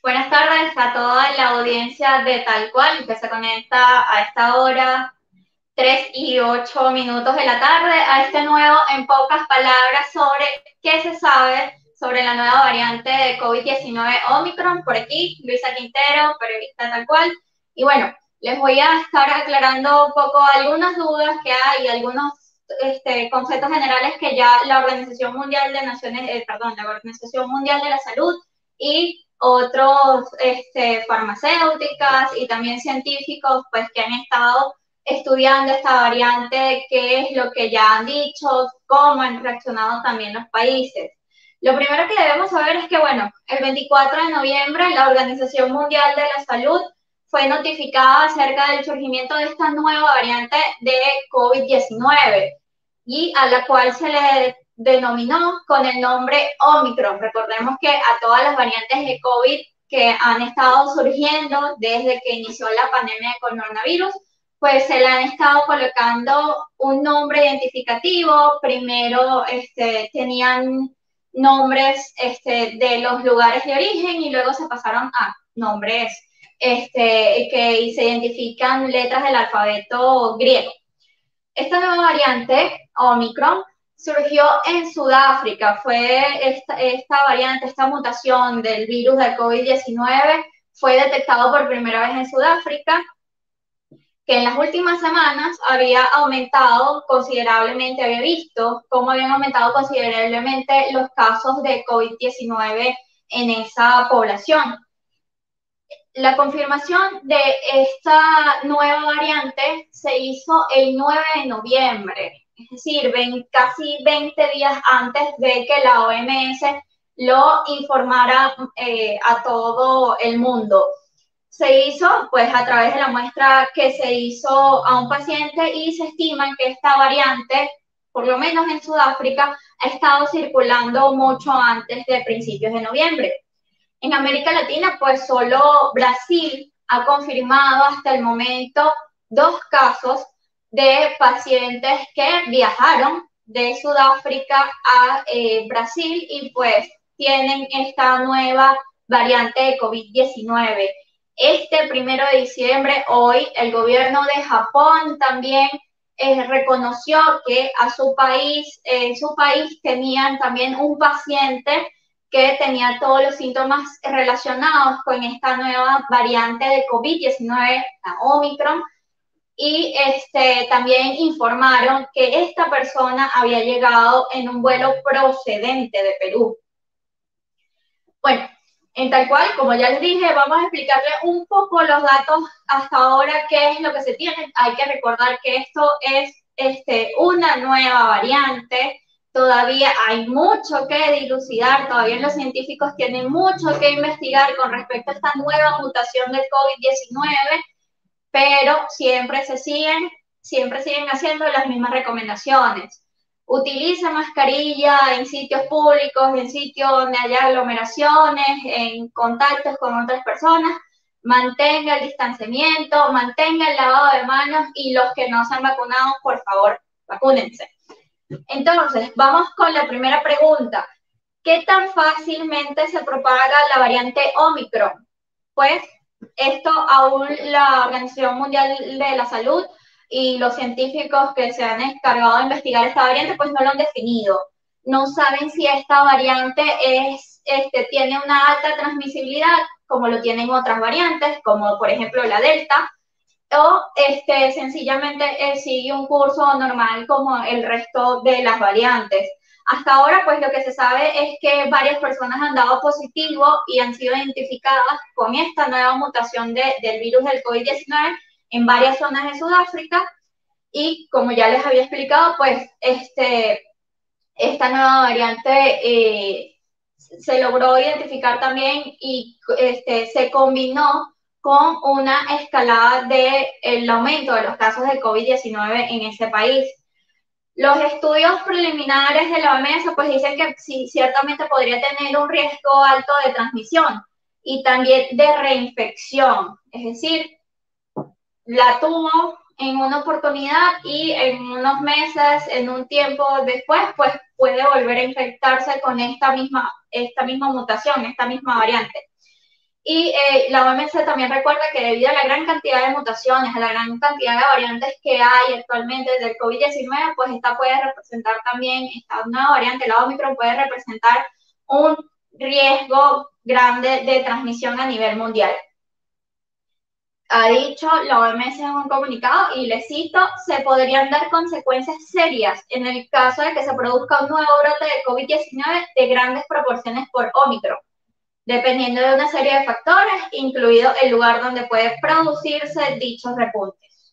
Buenas tardes a toda la audiencia de Tal Cual que se conecta a esta hora, 3:08 de la tarde, a este nuevo, en pocas palabras, sobre qué se sabe sobre la nueva variante de COVID-19 Omicron. Por aquí, Luisa Quintero, periodista Tal Cual. Y bueno, les voy a estar aclarando un poco algunas dudas que hay, algunos conceptos generales que ya la Organización Mundial de la Organización Mundial de la Salud y otros farmacéuticas y también científicos pues que han estado estudiando esta variante, qué es lo que ya han dicho, cómo han reaccionado también los países. Lo primero que debemos saber es que, bueno, el 24 de noviembre la Organización Mundial de la Salud fue notificada acerca del surgimiento de esta nueva variante de COVID-19 y a la cual se le denominó con el nombre Omicron. Recordemos que a todas las variantes de COVID que han estado surgiendo desde que inició la pandemia de coronavirus, pues se le han estado colocando un nombre identificativo. Primero tenían nombres de los lugares de origen y luego se pasaron a nombres que se identifican letras del alfabeto griego. Esta nueva variante, Omicron, surgió en Sudáfrica. Fue esta variante, esta mutación del virus del COVID-19 fue detectado por primera vez en Sudáfrica, que en las últimas semanas había aumentado considerablemente, había visto cómo habían aumentado considerablemente los casos de COVID-19 en esa población. La confirmación de esta nueva variante se hizo el 9 de noviembre, es decir, casi 20 días antes de que la OMS lo informara a todo el mundo. Se hizo pues a través de la muestra que se hizo a un paciente y se estima que esta variante, por lo menos en Sudáfrica, ha estado circulando mucho antes de principios de noviembre. En América Latina, pues solo Brasil ha confirmado hasta el momento 2 casos de pacientes que viajaron de Sudáfrica a Brasil y pues tienen esta nueva variante de COVID-19. Este 1 de diciembre, hoy, el gobierno de Japón también reconoció que a su país tenían también un paciente que tenía todos los síntomas relacionados con esta nueva variante de COVID-19, la Omicron, y también informaron que esta persona había llegado en un vuelo procedente de Perú. Bueno, en Tal Cual, como ya les dije, vamos a explicarles un poco los datos hasta ahora, qué es lo que se tiene. Hay que recordar que esto es una nueva variante. Todavía hay mucho que dilucidar, todavía los científicos tienen mucho que investigar con respecto a esta nueva mutación del COVID-19, pero siempre siguen haciendo las mismas recomendaciones. Utilice mascarilla en sitios públicos, en sitios donde haya aglomeraciones, en contactos con otras personas, mantenga el distanciamiento, mantenga el lavado de manos y los que no se han vacunado, por favor, vacúnense. Entonces, vamos con la primera pregunta. ¿Qué tan fácilmente se propaga la variante Omicron? Pues esto aún la Organización Mundial de la Salud y los científicos que se han encargado de investigar esta variante pues no lo han definido. No saben si esta variante tiene una alta transmisibilidad como lo tienen otras variantes, como por ejemplo la Delta, o sencillamente sigue un curso normal como el resto de las variantes. Hasta ahora, pues lo que se sabe es que varias personas han dado positivo y han sido identificadas con esta nueva mutación del virus del COVID-19 en varias zonas de Sudáfrica. Y como ya les había explicado, pues esta nueva variante se logró identificar también y se combinó con una escalada del aumento de los casos de COVID-19 en ese país. Los estudios preliminares de la OMS pues dicen que sí, ciertamente podría tener un riesgo alto de transmisión y también de reinfección, es decir, la tuvo en una oportunidad y en unos meses, en un tiempo después, pues puede volver a infectarse con esta misma mutación, esta misma variante. Y la OMS también recuerda que debido a la gran cantidad de mutaciones, a la gran cantidad de variantes que hay actualmente del COVID-19, pues esta puede representar también, esta nueva variante, la Omicron, puede representar un riesgo grande de transmisión a nivel mundial. Ha dicho la OMS en un comunicado, y le cito, se podrían dar consecuencias serias en el caso de que se produzca un nuevo brote de COVID-19 de grandes proporciones por Omicron, dependiendo de una serie de factores, incluido el lugar donde puede producirse dichos repuntes.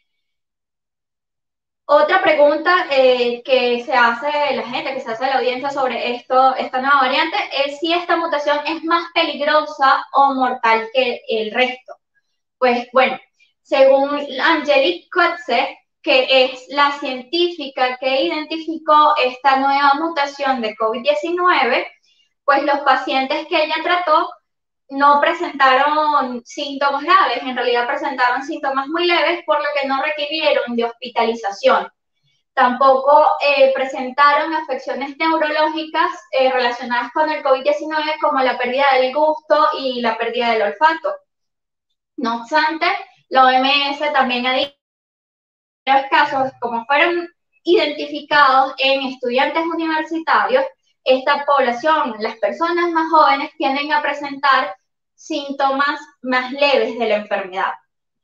Otra pregunta que se hace la gente, que se hace la audiencia sobre esta nueva variante, es si esta mutación es más peligrosa o mortal que el resto. Pues bueno, según Angelique Kotze, que es la científica que identificó esta nueva mutación de COVID-19, pues los pacientes que ella trató no presentaron síntomas graves, en realidad presentaron síntomas muy leves, por lo que no requirieron de hospitalización. Tampoco presentaron afecciones neurológicas relacionadas con el COVID-19, como la pérdida del gusto y la pérdida del olfato. No obstante, la OMS también ha dicho que los casos, como fueron identificados en estudiantes universitarios, esta población, las personas más jóvenes, tienden a presentar síntomas más leves de la enfermedad.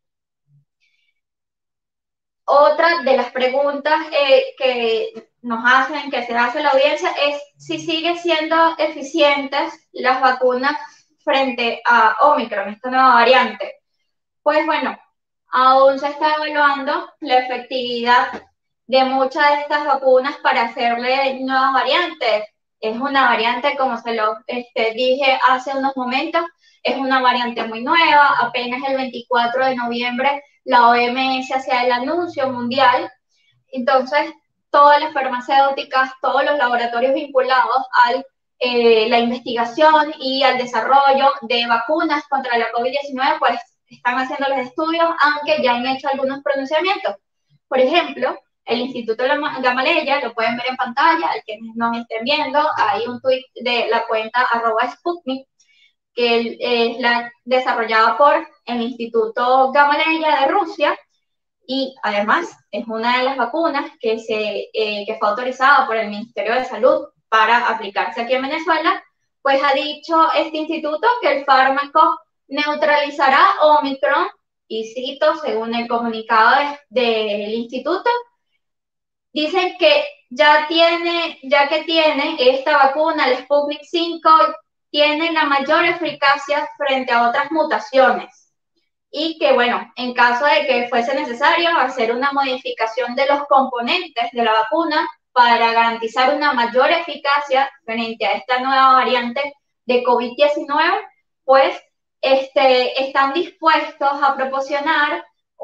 Otra de las preguntas que nos hacen, que se hace la audiencia, es si siguen siendo eficientes las vacunas frente a Omicron, esta nueva variante. Pues bueno, aún se está evaluando la efectividad de muchas de estas vacunas para hacerle nuevas variantes. Es una variante, como se lo dije hace unos momentos, es una variante muy nueva. Apenas el 24 de noviembre la OMS hacía el anuncio mundial. Entonces, todas las farmacéuticas, todos los laboratorios vinculados a la investigación y al desarrollo de vacunas contra la COVID-19, pues están haciendo los estudios, aunque ya han hecho algunos pronunciamientos. Por ejemplo, el Instituto Gamaleya, lo pueden ver en pantalla, al que nos estén viendo, hay un tuit de la cuenta @Sputnik, que es la desarrollada por el Instituto Gamaleya de Rusia, y además es una de las vacunas que fue autorizada por el Ministerio de Salud para aplicarse aquí en Venezuela. Pues ha dicho este instituto que el fármaco neutralizará Omicron, y cito, según el comunicado del instituto, dicen que ya que tiene esta vacuna, el Sputnik 5, tiene la mayor eficacia frente a otras mutaciones, y que, bueno, en caso de que fuese necesario hacer una modificación de los componentes de la vacuna para garantizar una mayor eficacia frente a esta nueva variante de COVID-19, pues están dispuestos a proporcionar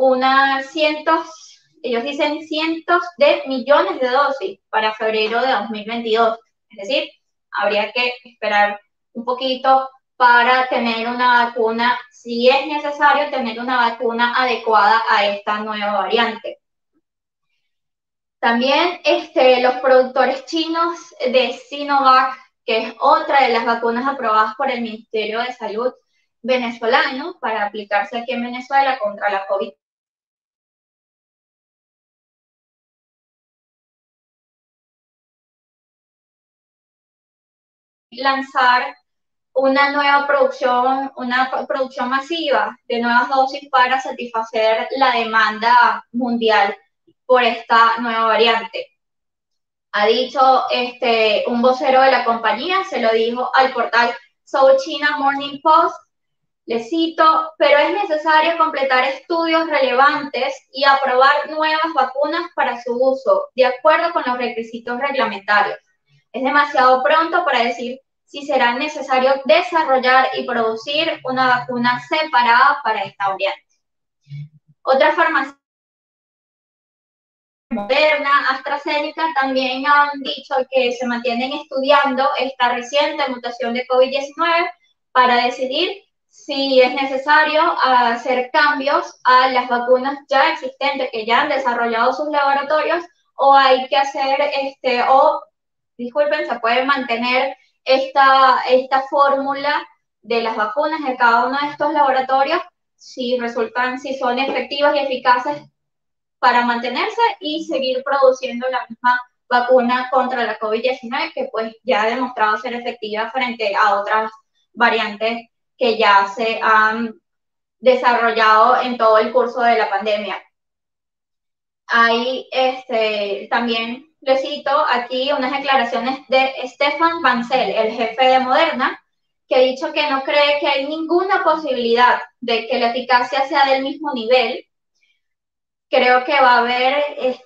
ellos dicen cientos de millones de dosis para febrero de 2022. Es decir, habría que esperar un poquito para tener una vacuna, si es necesario tener una vacuna adecuada a esta nueva variante. También los productores chinos de Sinovac, que es otra de las vacunas aprobadas por el Ministerio de Salud venezolano para aplicarse aquí en Venezuela contra la COVID. Lanzar una producción masiva de nuevas dosis para satisfacer la demanda mundial por esta nueva variante. Ha dicho un vocero de la compañía, se lo dijo al portal South China Morning Post, le cito, pero es necesario completar estudios relevantes y aprobar nuevas vacunas para su uso, de acuerdo con los requisitos reglamentarios. Es demasiado pronto para decir si será necesario desarrollar y producir una vacuna separada para esta variante. Otras farmacéuticas, Moderna, AstraZeneca, también han dicho que se mantienen estudiando esta reciente mutación de COVID-19 para decidir si es necesario hacer cambios a las vacunas ya existentes que ya han desarrollado sus laboratorios, o hay que hacer, disculpen, se puede mantener esta fórmula de las vacunas de cada uno de estos laboratorios, si son efectivas y eficaces para mantenerse y seguir produciendo la misma vacuna contra la COVID-19, que pues ya ha demostrado ser efectiva frente a otras variantes que ya se han desarrollado en todo el curso de la pandemia. Hay también le cito aquí unas declaraciones de Stefan Bancel, el jefe de Moderna, que ha dicho que no cree que hay ninguna posibilidad de que la eficacia sea del mismo nivel. Creo que va a haber,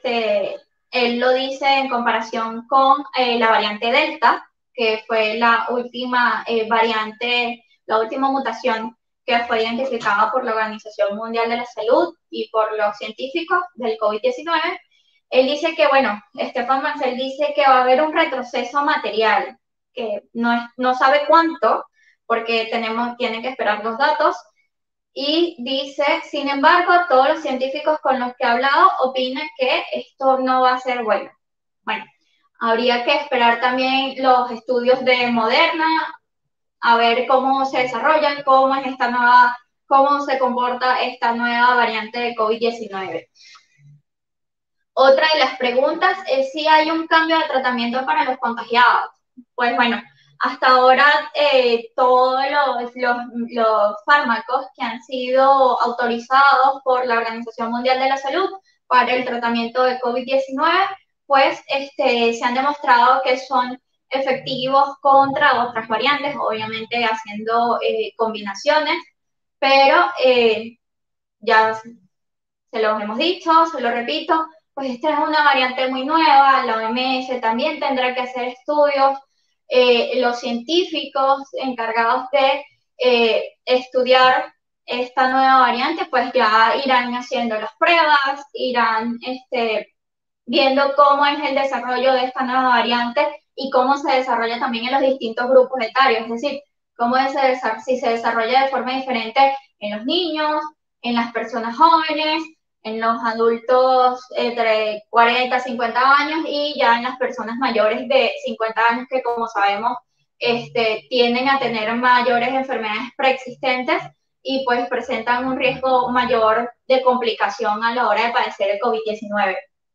él lo dice en comparación con la variante Delta, que fue la última variante, la última mutación que fue identificada por la Organización Mundial de la Salud y por los científicos del COVID-19. Él dice que, bueno, Stefan Bancel dice que va a haber un retroceso material, que no sabe cuánto, porque tienen que esperar los datos, y dice, sin embargo, todos los científicos con los que he hablado opinan que esto no va a ser bueno. Bueno, habría que esperar también los estudios de Moderna, a ver cómo se desarrollan, cómo se comporta esta nueva variante de COVID-19. Otra de las preguntas es si hay un cambio de tratamiento para los contagiados. Pues bueno, hasta ahora todos los fármacos que han sido autorizados por la Organización Mundial de la Salud para el tratamiento de COVID-19, pues se han demostrado que son efectivos contra otras variantes, obviamente haciendo combinaciones, pero ya se los hemos dicho, se lo repito, pues esta es una variante muy nueva, la OMS también tendrá que hacer estudios, los científicos encargados de estudiar esta nueva variante, pues ya irán haciendo las pruebas, irán viendo cómo es el desarrollo de esta nueva variante y cómo se desarrolla también en los distintos grupos etarios, es decir, si se desarrolla de forma diferente en los niños, en las personas jóvenes, en los adultos entre 40 y 50 años y ya en las personas mayores de 50 años que, como sabemos, tienden a tener mayores enfermedades preexistentes y pues presentan un riesgo mayor de complicación a la hora de padecer el COVID-19.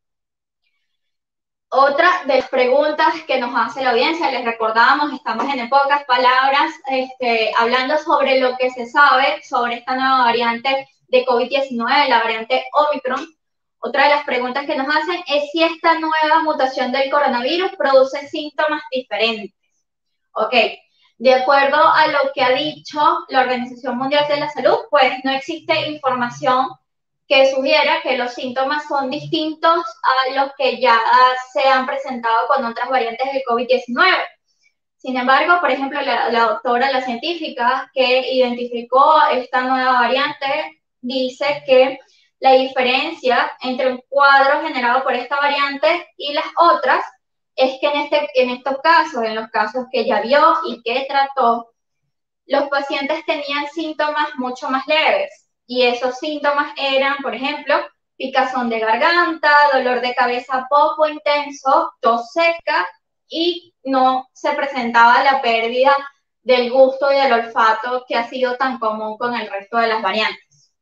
Otra de las preguntas que nos hace la audiencia, les recordamos, estamos en pocas palabras hablando sobre lo que se sabe sobre esta nueva variante de COVID-19, la variante Omicron. Otra de las preguntas que nos hacen es si esta nueva mutación del coronavirus produce síntomas diferentes. Ok, de acuerdo a lo que ha dicho la Organización Mundial de la Salud, pues no existe información que sugiera que los síntomas son distintos a los que ya se han presentado con otras variantes del COVID-19. Sin embargo, por ejemplo, la científica que identificó esta nueva variante dice que la diferencia entre un cuadro generado por esta variante y las otras es que en estos casos, en los casos que ya vio y que trató, los pacientes tenían síntomas mucho más leves. Y esos síntomas eran, por ejemplo, picazón de garganta, dolor de cabeza poco intenso, tos seca y no se presentaba la pérdida del gusto y del olfato que ha sido tan común con el resto de las variantes.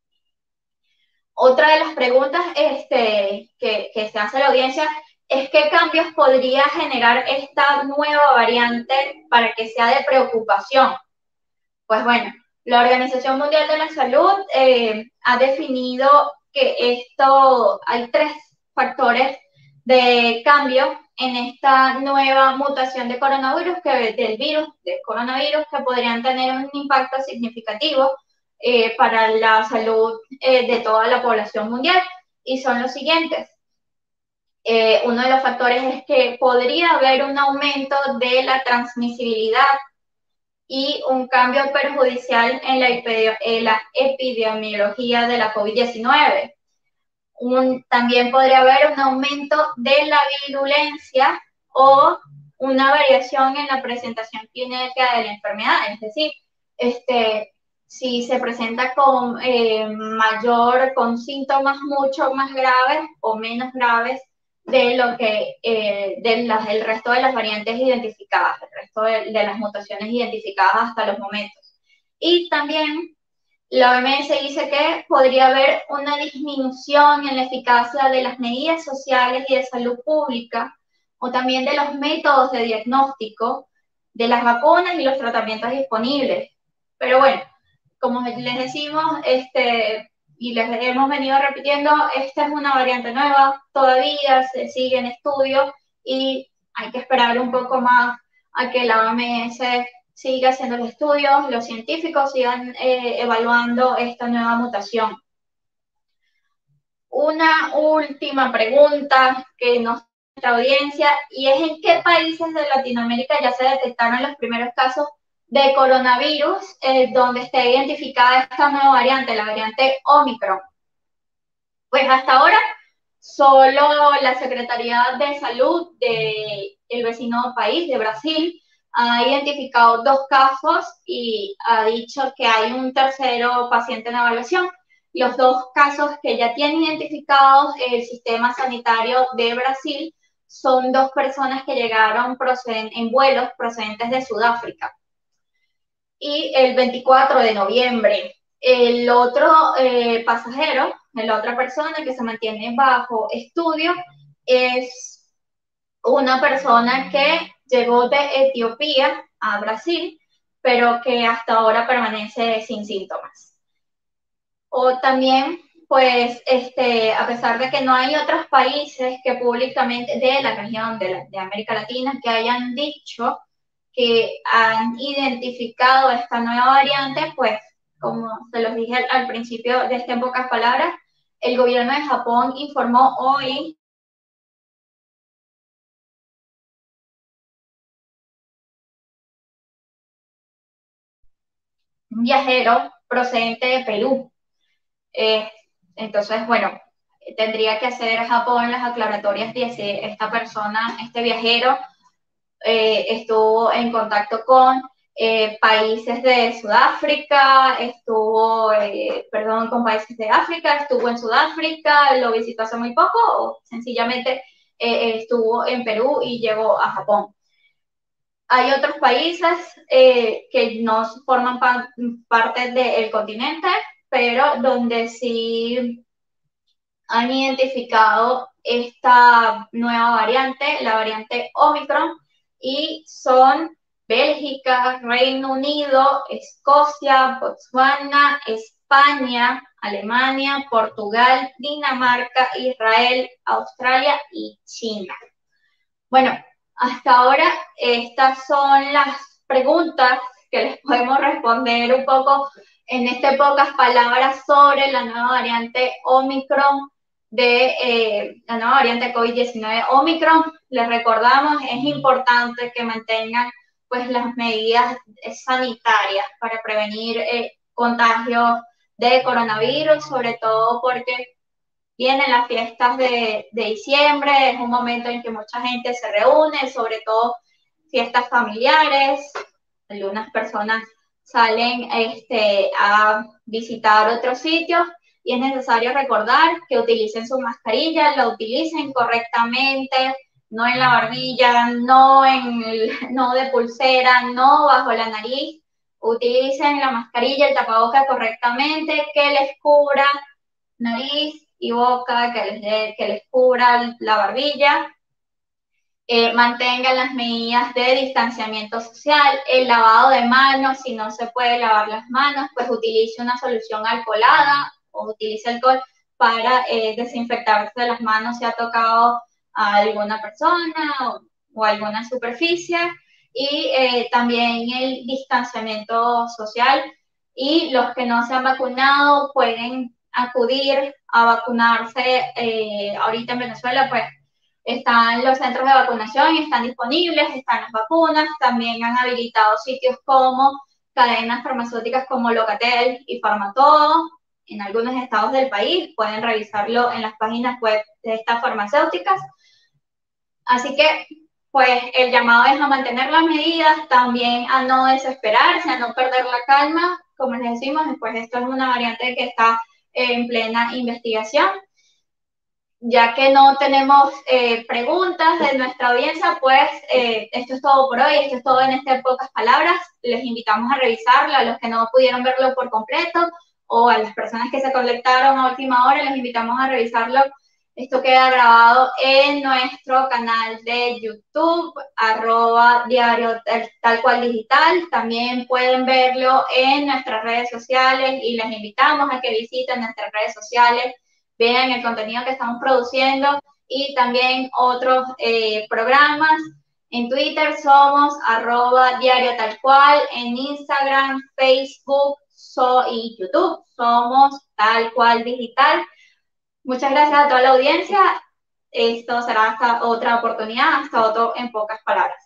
Otra de las preguntas que se hace a la audiencia es qué cambios podría generar esta nueva variante para que sea de preocupación. Pues bueno, la Organización Mundial de la Salud ha definido que hay 3 factores de cambio en esta nueva mutación de coronavirus, del coronavirus, que podrían tener un impacto significativo para la salud de toda la población mundial, y son los siguientes. Uno de los factores es que podría haber un aumento de la transmisibilidad y un cambio perjudicial en la epidemiología de la COVID-19. También podría haber un aumento de la virulencia o una variación en la presentación clínica de la enfermedad, es decir, si se presenta con síntomas mucho más graves o menos graves de lo que el resto de las variantes identificadas, el resto de las mutaciones identificadas hasta los momentos. Y también la OMS dice que podría haber una disminución en la eficacia de las medidas sociales y de salud pública, o también de los métodos de diagnóstico, de las vacunas y los tratamientos disponibles. Pero bueno, como les decimos, y les hemos venido repitiendo, esta es una variante nueva, todavía se sigue en estudio y hay que esperar un poco más a que la OMS siga haciendo los estudios, los científicos sigan evaluando esta nueva mutación. Una última pregunta que nos hace nuestra audiencia, y es en qué países de Latinoamérica ya se detectaron los primeros casos de coronavirus donde está identificada esta nueva variante, la variante Omicron. Pues hasta ahora solo la Secretaría de Salud del vecino país, de Brasil, ha identificado 2 casos y ha dicho que hay un tercero paciente en evaluación. Los 2 casos que ya tienen identificados el sistema sanitario de Brasil son 2 personas que llegaron en vuelos procedentes de Sudáfrica. Y el 24 de noviembre, el otro pasajero, la otra persona que se mantiene bajo estudio, es una persona que llegó de Etiopía a Brasil, pero que hasta ahora permanece sin síntomas. O también, pues, a pesar de que no hay otros países que públicamente de la región de América Latina que hayan dicho que han identificado esta nueva variante, pues, como se los dije al principio de en pocas palabras, el gobierno de Japón informó hoy un viajero procedente de Perú. Eh, entonces, bueno, tendría que hacer Japón las aclaratorias de si esta persona, este viajero, estuvo en contacto con países de Sudáfrica, con países de África, estuvo en Sudáfrica, lo visitó hace muy poco, o sencillamente estuvo en Perú y llegó a Japón. Hay otros países que no forman parte del continente, pero donde sí han identificado esta nueva variante, la variante Omicron, y son Bélgica, Reino Unido, Escocia, Botswana, España, Alemania, Portugal, Dinamarca, Israel, Australia y China. Bueno, hasta ahora estas son las preguntas que les podemos responder un poco en pocas palabras sobre la nueva variante Omicron la nueva variante COVID-19 Omicron. Les recordamos, es importante que mantengan pues las medidas sanitarias para prevenir contagios de coronavirus, sobre todo porque vienen las fiestas de diciembre, es un momento en que mucha gente se reúne, sobre todo fiestas familiares, algunas personas salen a visitar otros sitios y es necesario recordar que utilicen su mascarilla, la utilicen correctamente, no en la barbilla, no de pulsera, no bajo la nariz, utilicen la mascarilla, el tapaboca correctamente, que les cubra nariz y boca, que les cubra la barbilla, mantengan las medidas de distanciamiento social, el lavado de manos, si no se puede lavar las manos, pues utilice una solución alcoholada o utilice alcohol para desinfectarse las manos si ha tocado a alguna persona o alguna superficie, y también el distanciamiento social, y los que no se han vacunado pueden acudir a vacunarse. Ahorita en Venezuela pues están los centros de vacunación y están disponibles, están las vacunas, también han habilitado sitios como cadenas farmacéuticas como Locatel y Farmatodo en algunos estados del país, pueden revisarlo en las páginas web de estas farmacéuticas. Así que, pues, el llamado es a mantener las medidas, también a no desesperarse, a no perder la calma. Como les decimos, pues esto es una variante que está en plena investigación. ya que no tenemos preguntas de nuestra audiencia, pues esto es todo por hoy, esto es todo en este pocas palabras. Les invitamos a revisarlo, a los que no pudieron verlo por completo o a las personas que se conectaron a última hora, les invitamos a revisarlo. Esto queda grabado en nuestro canal de YouTube, @diario tal cual digital. También pueden verlo en nuestras redes sociales y les invitamos a que visiten nuestras redes sociales, vean el contenido que estamos produciendo y también otros programas. En Twitter somos @diario tal cual, en Instagram, Facebook y YouTube somos tal cual digital. Muchas gracias a toda la audiencia. Esto será hasta otra oportunidad, hasta otro en pocas palabras.